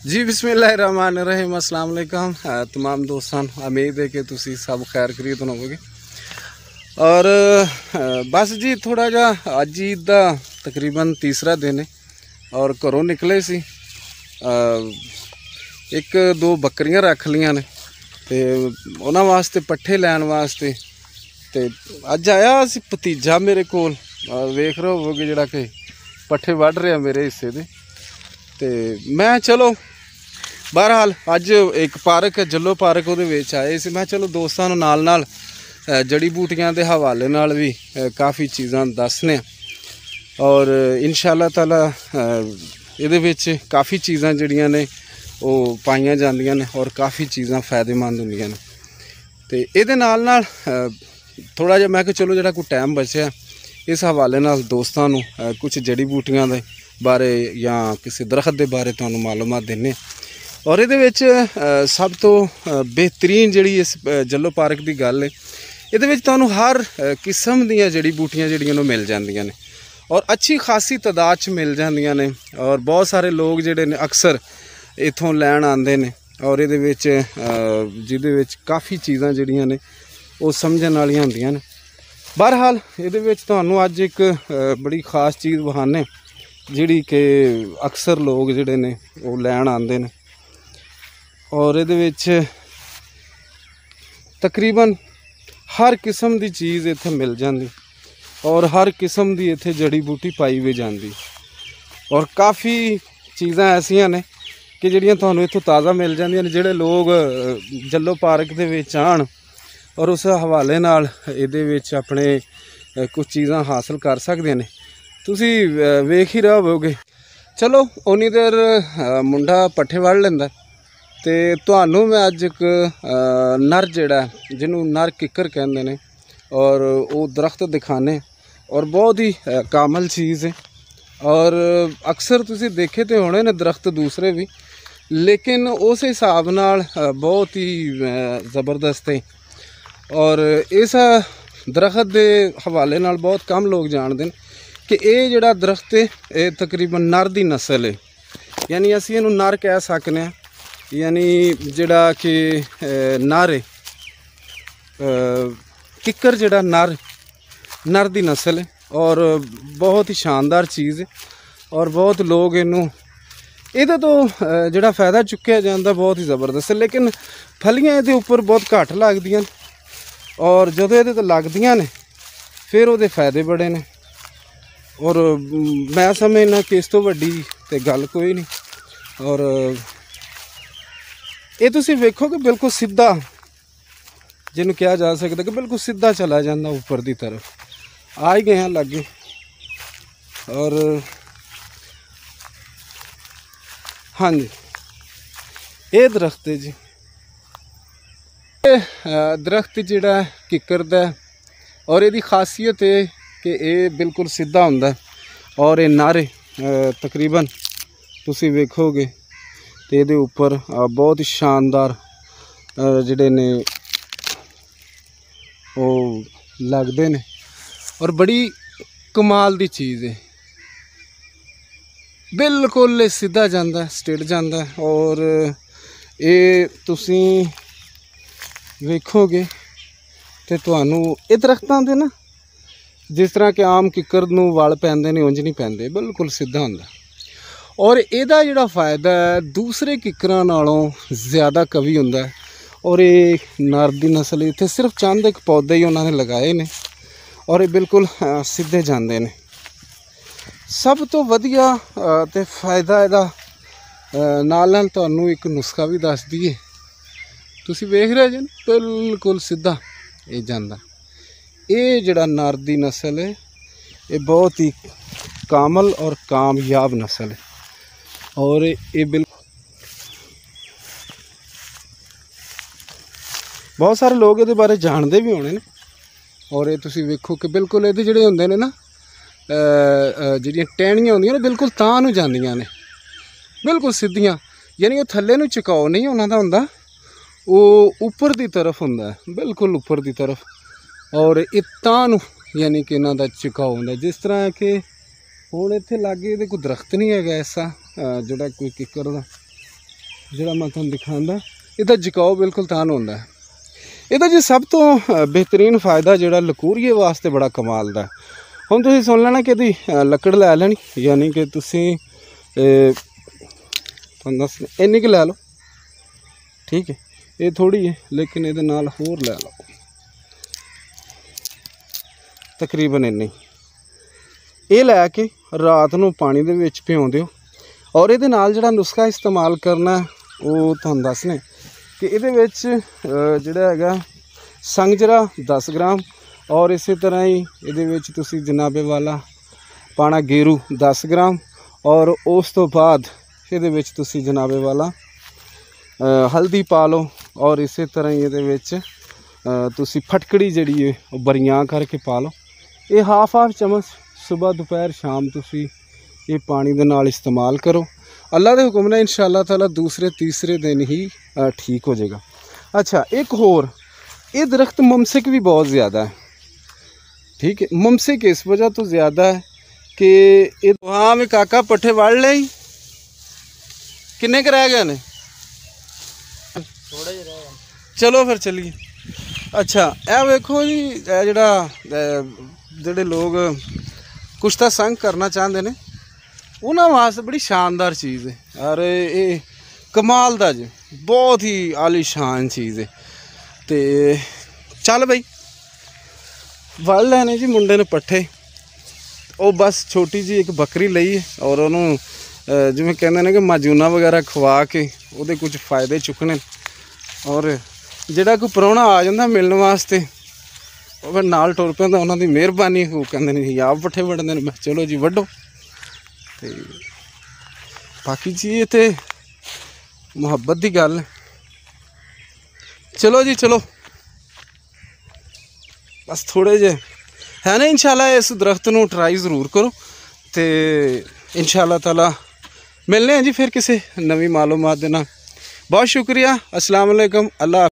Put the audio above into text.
जी बिस्मिल्लाहिर्रहमानिर्रहीम अस्सलाम वालेकुम तमाम दोस्तों, उम्मीद है कि तुसी सब खैर खरीद होवोगे। और बस जी थोड़ा जा अज ईद का तकरीबन तीसरा दिन है और घरों निकले सी एक दो बकरियां रख लियां ने ते उन्हां वास्ते पट्ठे लैन वास्ते ते अज आया सी भतीजा मेरे कोल। वेख रहे होवोगे जिहड़ा कि पट्ठे वढ़ रहा मेरे हिस्से दे। ते मैं चलो बहरहाल अज एक पार्क है जल्लो पार्क उहदे विच आए सी। मैं चलो दोस्तां नूं नाल नाल जड़ी बूटियां दे हवाले नाल भी काफ़ी चीज़ां दसने और इंशाअल्लाह ताला इहदे विच काफ़ी चीज़ां जिहड़ियां ने ओह पाईयां जांदियां ने और काफ़ी चीज़ां फायदेमंद हुंदियां ने। ते इहदे नाल नाल थोड़ा जिहा मैं कि चलो जिहड़ा कोई टाइम बचिया इस हवाले नाल दोस्तां नूं कुछ जड़ी बूटियां दे बारे या किसी दरख्त के बारे तुहानूं मालूमात देने। और ये सब तो बेहतरीन जी इस जल्लो पार्क की गल है, ये तुहानूं हर किस्म दी जड़ी बूटियां जिहड़ियां मिल जांदियां ने और अच्छी खासी तादाद च मिल जांदियां ने। और बहुत सारे लोग जिहड़े ने अक्सर इत्थों लैण आंदे ने और ये जिहदे काफ़ी चीज़ां जिहड़ियां ने वो समझण वालियां हुंदियां ने। बहरहाल ये तुहानूं अज एक बड़ी खास चीज़ विखाने जिहड़ी कि अक्सर लोग जिहड़े ने वो लैण आंदे ने और ये तकरीबन हर किस्म की चीज़ इत्थे मिल जाती और हर किस्म की इत्थे जड़ी बूटी पाई भी जाती और काफ़ी चीज़ां ऐसियां ने कि जिहड़ियां तुहानूं इत्थों ताज़ा मिल जांदियां ने। जिहड़े लोग जल्लो पार्क दे विच आण और उस हवाले नाल इहदे विच अपने कुछ चीज़ां हासिल कर सकदे ने। तुसी वेख ही रहे होवोगे। चलो उन्नी देर मुंडा पट्ठे वढ़ लैंदा ते तुहानूं मैं अज एक नर जिहड़ा जिन्हों नर किक्कर कहंदे ने और वो दरख्त दिखाने और बहुत ही कामल चीज़ है। और अक्सर तुसी देखे तो होने ने दरख्त दूसरे भी, लेकिन उस हिसाब नाल बहुत ही ज़बरदस्त है। और इस दरख्त के हवाले नाल बहुत कम लोग जानते हैं कि ये जिहड़ा दरख्त है ये तकरीबन नर की नस्ल है, यानी असीं इहनूं नर कह सकते हैं। यानी जिहड़ा कि नर है किक्कर जिहड़ा नर की नस्ल है और बहुत ही शानदार चीज़ है। और बहुत लोग इनू इहदे तो जिहड़ा फ़ायदा चुक्या जाता बहुत ही ज़बरदस्त है, लेकिन फलियां इहदे उपर बहुत घट लगदियां और जदों इहदे ते लगदियां ने फिर उहदे फ़ायदे बड़े ने। और मैं समझना कि इस तो वड्डी ते गल कोई नहीं। और ये तुसी वेखो कि बिल्कुल सीधा जिन्हों कहा जा सकता कि बिल्कुल सीधा चला जाता ऊपर की तरफ। आ ही गए हैं लागे और हाँ जी ये दरख्त है जी। दरख्त जिहड़ा किक्कर दा और ये खासियत है कि ये बिल्कुल सीधा हुंदा और ये नर तकरीबन तुसी वेखोगे तो ये उपर बहुत ही शानदार जिहड़े ने वो लगदे ने और बड़ी कमाल दी चीज़ है। बिल्कुल सीधा जांदा स्ट्रेट जांदा और ये तुसी वेखोगे तो तुहानूं ये दरख्तां दे ना जिस तरह के आम किक्कर नूं वल पैंदे ने उंज नहीं पैंदे, बिल्कुल सीधा हुंदा। और इहदा जिहड़ा फ़ायदा है दूसरे किक्करां नालों ज़्यादा कवी हुंदा है। और ये नर दी नस्ल इत्थे सिर्फ चंद एक पौधे ही उन्होंने लगाए ने और ये बिल्कुल सीधे जाते हैं। सब तो वधिया ते फायदा इहदा नाल नाल तुहानूं एक नुस्खा भी दस दईए। तुसी वेख रहे जी बिल्कुल सीधा ये जांदा। ये जिहड़ा नर दी नस्ल है ये बहुत ही कामल और कामयाब नस्ल है और ये बिल्कुल बहुत सारे लोग ये बारे जानते भी होने ने। और ये तुसी वेखो कि बिल्कुल ये जिहड़े हुंदे ने ना जिहड़ियां टहनियां हुंदियां ने बिल्कुल तां नूं जांदियां ने बिल्कुल सीधियां, यानी वो थल्ले नूं झुकाओ नहीं उन्हां दा हुंदा, वो उपर की तरफ हुंदा बिल्कुल उपर की तरफ। और ये तां नूं यानी कि इन्हां दा झुकाओ हुंदा। जिस तरह कि हुण इत्थे लागे कोई दरख्त नहीं है ऐसा जिहड़ा कोई किक्कर दा ਜਿਹੜਾ ਮੈਂ ਤੁਹਾਨੂੰ ਦਿਖਾਉਂਦਾ, ਇਹਦਾ ਝੁਕਾਓ ਬਿਲਕੁਲ ਤਾਨ ਹੁੰਦਾ ਹੈ। ਇਹਦਾ ਜੀ ਸਭ ਤੋਂ ਬਿਹਤਰੀਨ ਫਾਇਦਾ ਜਿਹੜਾ ਲਕੂਰੀਏ ਵਾਸਤੇ ਬੜਾ ਕਮਾਲ ਦਾ। ਹੁਣ ਤੁਸੀਂ ਸੁਣ ਲੈਣਾ ਕਿ ਇਹਦੀ ਲੱਕੜ ਲੈ ਲੈਣੀ, ਯਾਨੀ ਕਿ ਤੁਸੀਂ ਤੁਹਾਨੂੰ ਦੱਸ ਇੰਨੀ ਕੁ ਲੈ ਲਓ, ਠੀਕ ਹੈ। ਇਹ ਥੋੜ੍ਹੀ ਹੈ ਲੇਕਿਨ ਇਹਦੇ ਨਾਲ ਹੋਰ ਲੈ ਲਓ, ਤਕਰੀਬਨ ਇੰਨੀ। ਇਹ ਲੈ ਕੇ ਰਾਤ ਨੂੰ ਪਾਣੀ ਦੇ ਵਿੱਚ ਭਿਉਂ ਦਿਓ। ਔਰ ਇਹਦੇ ਨਾਲ ਜਿਹੜਾ ਨੁਸਖਾ ਇਸਤੇਮਾਲ ਕਰਨਾ ਉਹ ਤੁਹਾਨੂੰ ਦੱਸਣੇ ਕਿ ਇਹਦੇ ਵਿੱਚ ਜਿਹੜਾ ਹੈਗਾ ਸੰਗਜਰਾ 10 ਗ੍ਰਾਮ, ਔਰ ਇਸੇ ਤਰ੍ਹਾਂ ਹੀ ਇਹਦੇ ਵਿੱਚ ਤੁਸੀਂ ਜਨਾਬੇ ਵਾਲਾ ਪਾਣਾ ਗੇਰੂ 10 ਗ੍ਰਾਮ, ਔਰ ਉਸ ਤੋਂ ਬਾਅਦ ਇਹਦੇ ਵਿੱਚ ਤੁਸੀਂ ਜਨਾਬੇ ਵਾਲਾ ਹਲਦੀ ਪਾ ਲਓ, ਔਰ ਇਸੇ ਤਰ੍ਹਾਂ ਹੀ ਇਹਦੇ ਵਿੱਚ ਤੁਸੀਂ ਫਟਕੜੀ ਜਿਹੜੀ ਹੈ ਉਹ ਬਰੀਆਂ ਕਰਕੇ ਪਾ ਲਓ। ਇਹ ਹਾਫ ਚਮਚ ਸੁਬਹ ਦੁਪਹਿਰ ਸ਼ਾਮ ਤੁਸੀਂ ਇਹ ਪਾਣੀ ਦੇ ਨਾਲ ਇਸਤੇਮਾਲ ਕਰੋ। ਅੱਲਾ ਦੇ ਹੁਕਮ ਨਾਲ इंशाअल्लाह ताला दूसरे तीसरे दिन ही ठीक हो जाएगा। अच्छा, एक होर, ये दरख्त मुमसिक भी बहुत ज़्यादा है, ठीक है। मुमसिक इस वजह तो ज़्यादा है कि वहाँ में काका पट्ठे वाड़ ले किन्ने कराया गए ने, थोड़े रह, चलो फिर चलिए। अच्छा, यह वेखो जी, ਜਿਹੜੇ लोग कुश्ता संग करना चाहते हैं उन्होंने वास्ते बड़ी शानदार चीज़ है। और ये कमाल दा जी, बहुत ही आलीशान चीज़ है। तो चल बई वड़ लैने जी मुंडे ने पट्ठे। वो बस छोटी जी एक बकरी लई है और उन्होंने जिमें कहते हैं कि माजूना वगैरह खवा के वो कुछ फ़ायदे चुकने। और जोड़ा कोई प्राहुणा आ जाता मिलने वास्ते वो फिर नाल टुर पैंदा, उन्हों की मेहरबानी। वो कहते नहीं आप पट्ठे वढ़ने, मैं चलो जी वड्डो। तो बाकी जी ये तो मुहब्बत की गल है। चलो जी चलो, बस थोड़े जे है ना। इंशाल्लाह इस दरख्त को ट्राई ज़रूर करो। तो इंशाल्लाह ताला मिलने हैं जी फिर किसी नवी मालूमात दे नाल। बहुत शुक्रिया। अस्सलाम वालेकुम। अल्लाह।